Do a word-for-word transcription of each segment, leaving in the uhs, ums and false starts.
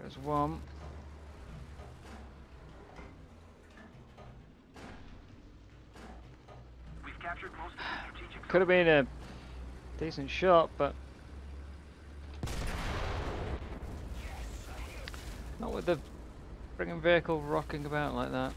There's one. We've captured most of the strategic. Could have been a decent shot, but not with the friggin' vehicle rocking about like that.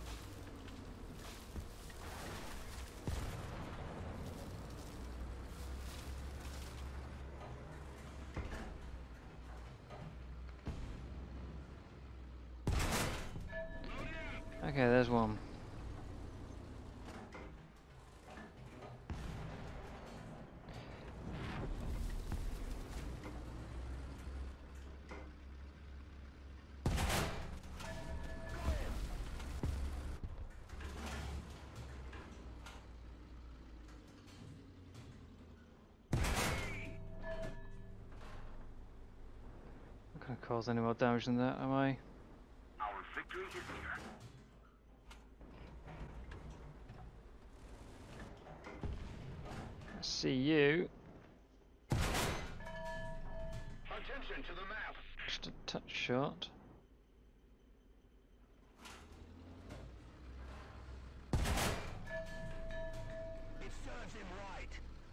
Okay, there's one. Not gonna cause any more damage than that, am I? Our victory is near. I see you. Attention to the map. Just a touch short. It serves him right.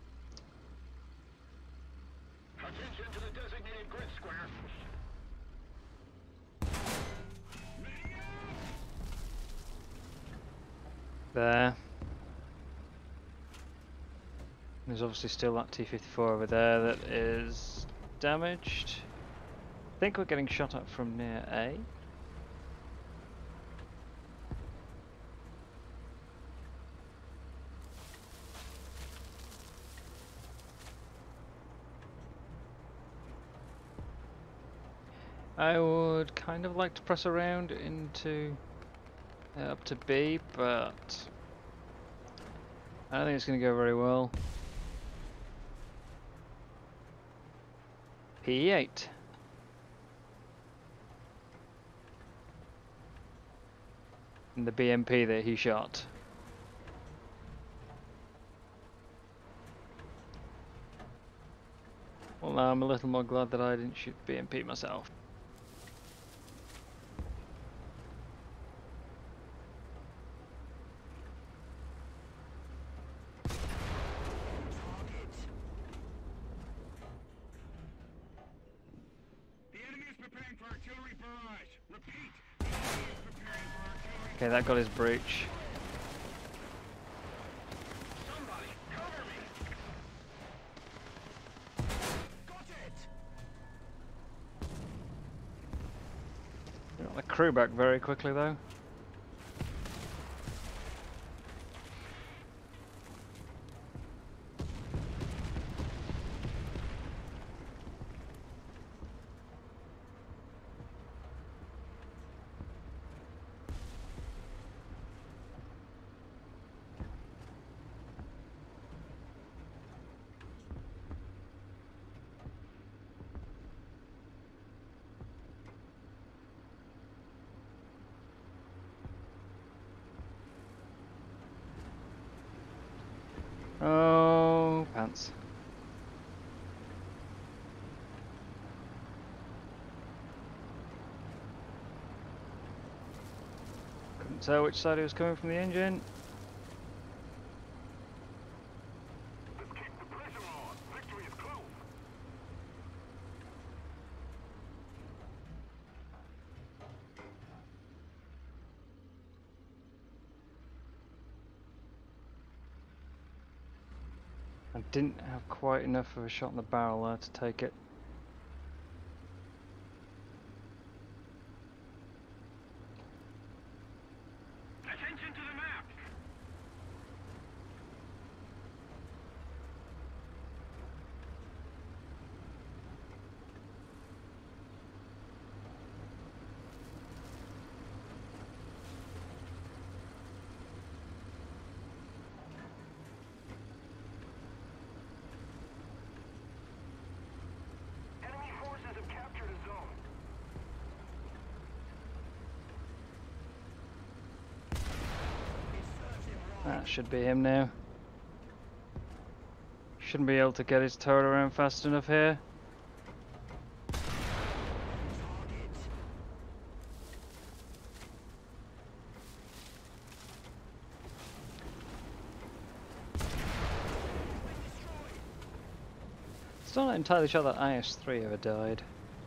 Attention to the designated grid square. There. There's obviously still that T fifty-four over there that is damaged. I think we're getting shot at from near A. I would kind of like to press around into uh, up to B, but I don't think it's going to go very well. P eight. And the B M P that he shot. Well, now I'm a little more glad that I didn't shoot B M P myself. Okay, that got his breach. Somebody cover me. Got it. Got the crew back very quickly though. Oh, pants. Couldn't tell which side he was coming from the engine. Let's keep the pressure on. Victory is close. I didn't have quite enough of a shot in the barrel there to take it. Attention to the map. Enemy forces have captured a zone. That should be him now. Shouldn't be able to get his turret around fast enough here. Still not entirely sure that I S three ever died.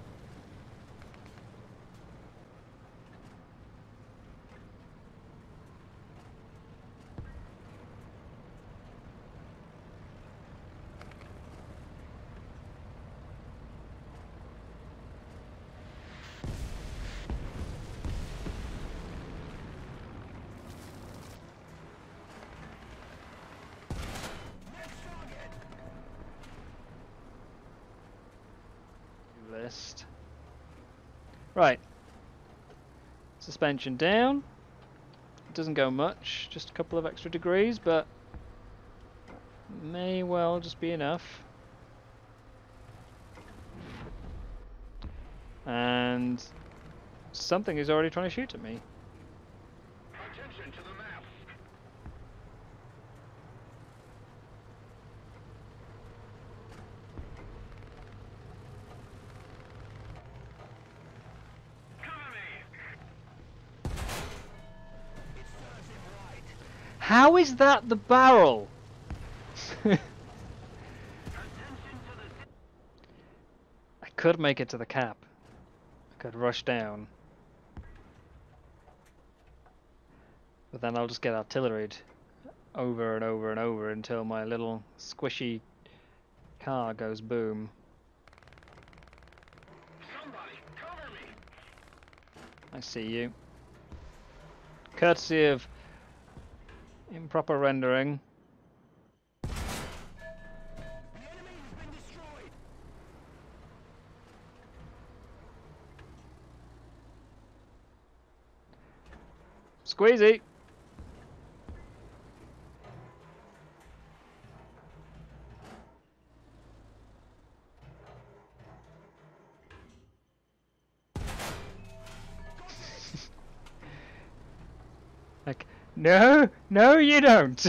List. Right. Suspension down. It doesn't go much, just a couple of extra degrees, but may well just be enough. And something is already trying to shoot at me. Attention to the map. Cover me. How is that the barrel? I could make it to the cap. I could rush down. But then I'll just get artilleried over and over and over until my little squishy car goes boom. Somebody cover me. I see you. Courtesy of improper rendering. The enemy has been destroyed. Squeezy! Like, no, no you don't!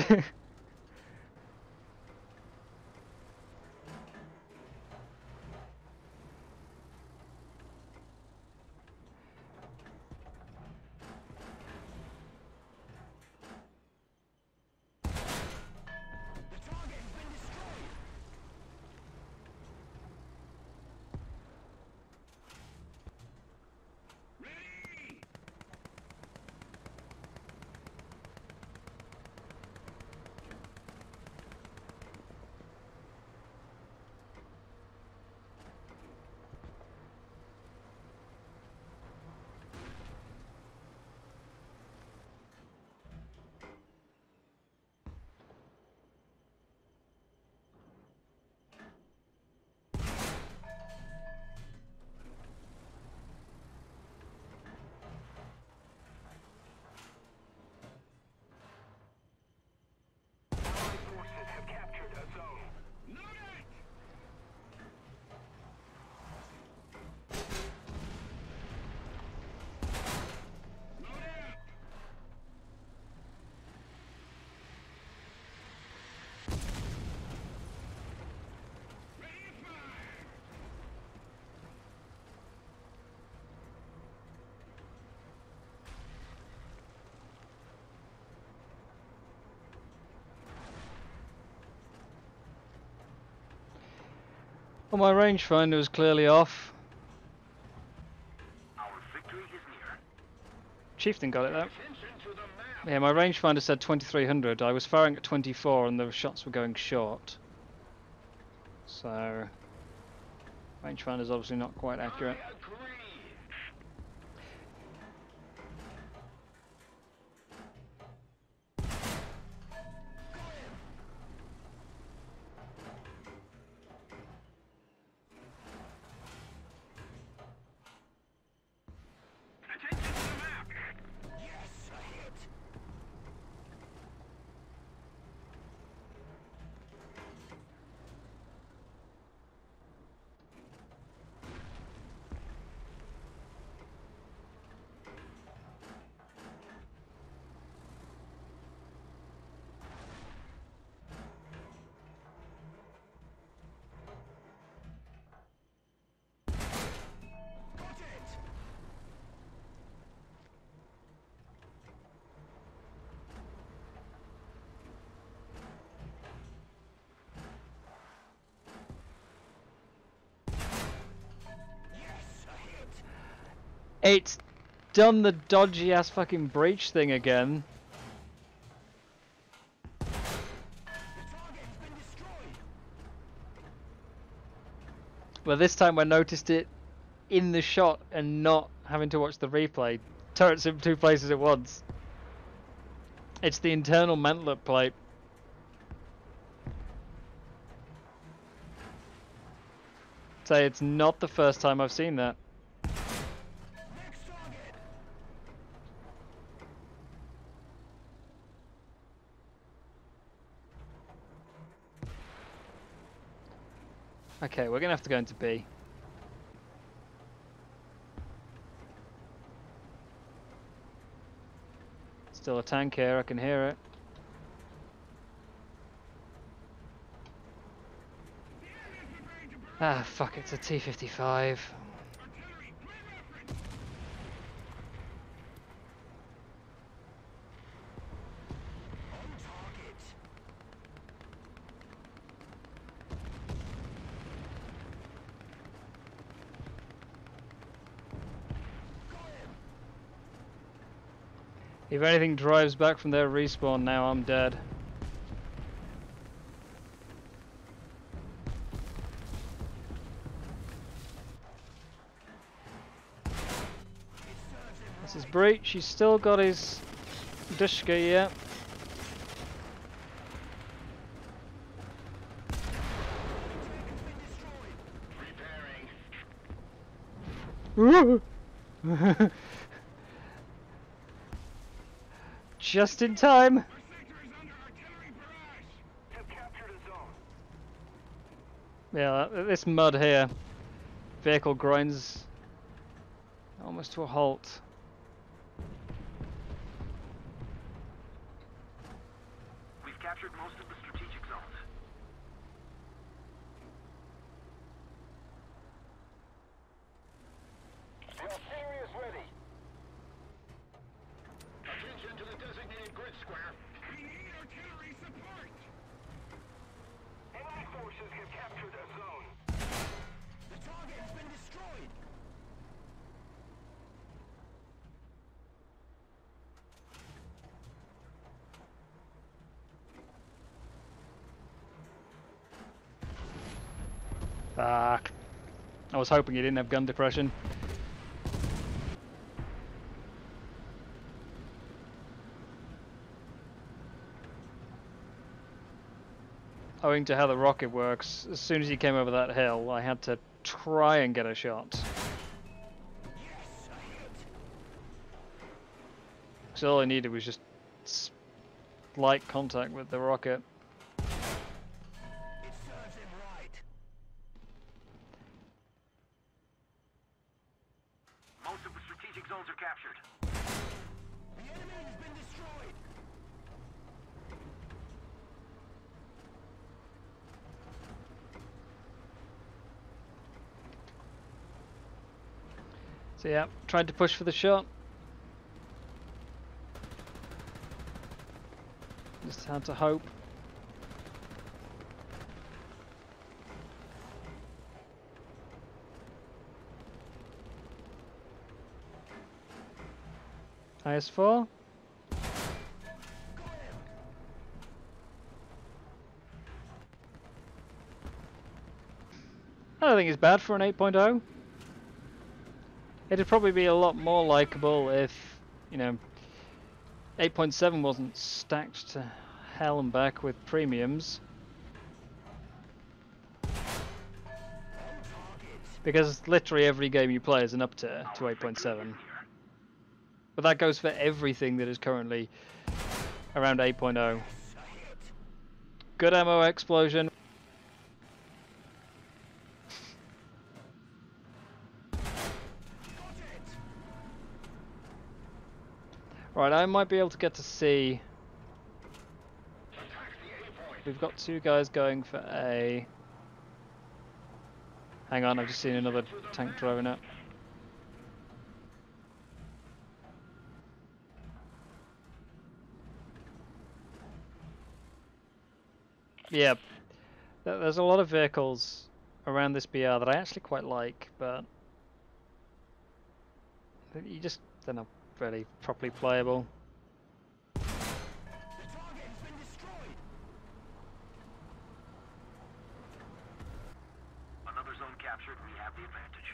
The target has been destroyed. Ready. Allied forces have captured a zone. Loaded. Loaded. Ready to fire. Well, my rangefinder was clearly off. Our victory is near. Chieftain got it though. Attention to the map. Yeah, my rangefinder said twenty-three hundred. I was firing at twenty-four and the shots were going short. So, rangefinder's obviously not quite accurate. I agree. Attention to the map. Yes, a hit. It's done the dodgy ass fucking breach thing again. Well, this time I noticed it in the shot and not having to watch the replay. Turrets in two places at once. It's the internal mantlet plate. Say it's not the first time I've seen that. Okay, we're gonna have to go into B. Still a tank here, I can hear it. Ah, fuck, it's a T fifty-five. If anything drives back from their respawn now, I'm dead. This is Breach, he's still got his Dushka, yeah. Just in time. Yeah, this mud here. Vehicle grinds almost to a halt. We've captured most of the strategic zones. The artillery is ready. Attention to the designated grid square. We need artillery support. Enemy forces have captured a zone. The target has been destroyed. Fuck. I was hoping you didn't have gun depression. Owing to how the rocket works, as soon as he came over that hill, I had to try and get a shot. So all I needed was just slight contact with the rocket. It serves him right. Most of the strategic zones are captured. The enemy has been destroyed. So yeah, tried to push for the shot. Just had to hope. I S four. I don't think it's bad for an eight point oh. It'd probably be a lot more likable if, you know, eight point seven wasn't stacked to hell and back with premiums. Because literally every game you play is an up-tier to eight point seven. But that goes for everything that is currently around eight point oh. Good ammo explosion. Right, I might be able to get to C. We've got two guys going for A. Hang on, I've just seen another tank driving up. Yeah, there's a lot of vehicles around this B R that I actually quite like, but You just, they're not really properly playable. The target has been destroyed. Another zone captured. We have the advantage.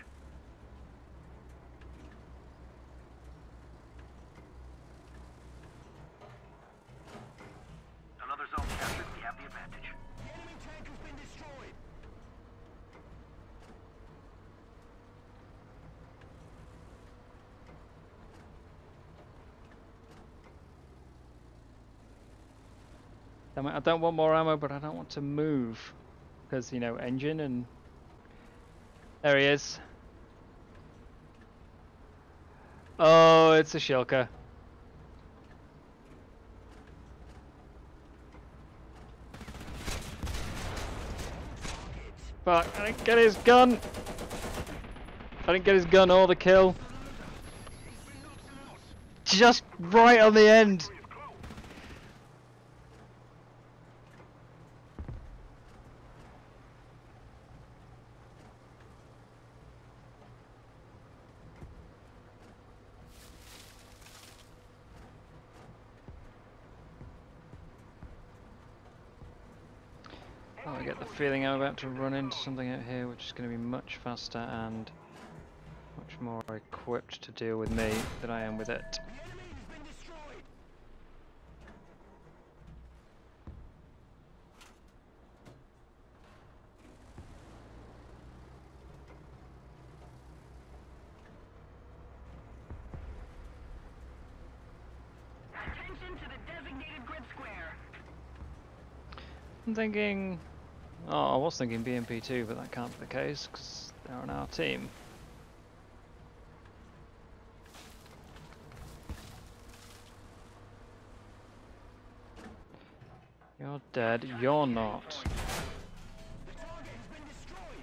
Another zone captured. We have the advantage. The enemy tank has been destroyed. Damn it, I don't want more ammo, but I don't want to move. Because, you know, engine and... There he is. Oh, it's a Shilka. Fuck, I didn't get his gun! I didn't get his gun or the kill. Just right on the end! Oh, I get the feeling I'm about to run into something out here which is going to be much faster and much more equipped to deal with me than I am with it. The enemy has been destroyed. Attention to the designated grid square. I'm thinking... Oh, I was thinking B M P two, but that can't be the case because they're on our team. You're dead, you're not. The target has been destroyed.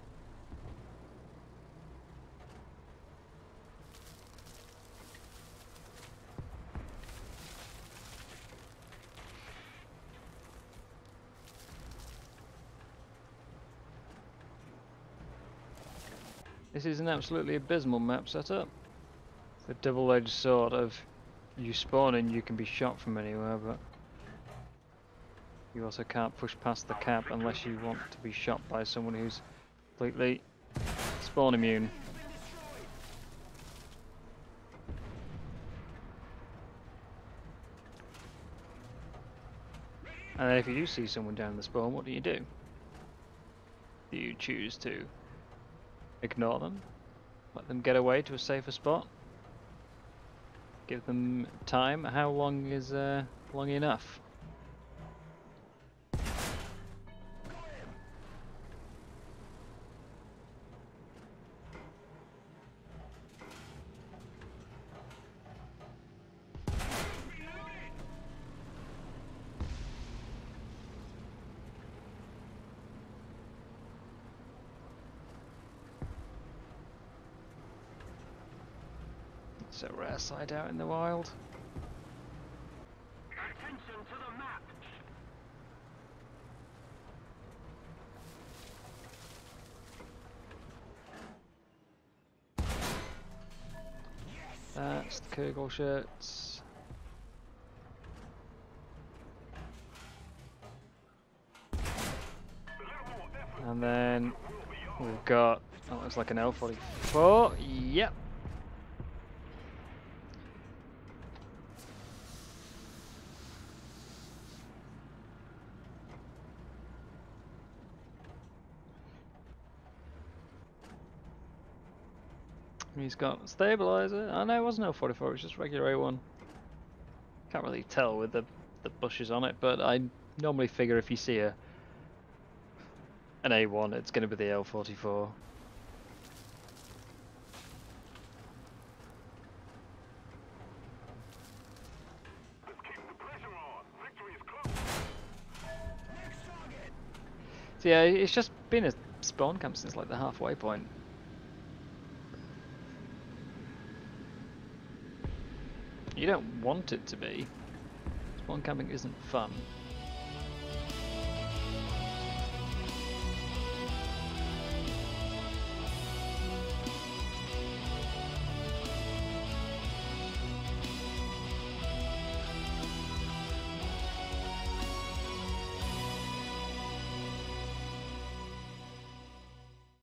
This is an absolutely abysmal map setup. The double-edged sword of you spawn and you can be shot from anywhere, but you also can't push past the cap unless you want to be shot by someone who's completely spawn immune. And then if you do see someone down the spawn, what do you do? Do you choose to ignore them? Let them get away to a safer spot? Give them time? How long is uh, long enough? It's a rare sight out in the wild. Attention to the map. That's the Kurgle shirts. And then we've got, that looks like an L forty-four, yep. He's got a stabilizer. Oh no, it wasn't L forty-four, it was just regular A one. Can't really tell with the, the bushes on it, but I normally figure if you see a an A one, it's going to be the L forty-four. Let's keep the pressure on. Victory is close. Next target. So yeah, it's just been a spawn camp since like the halfway point. You don't want it to be. Spawn camping isn't fun.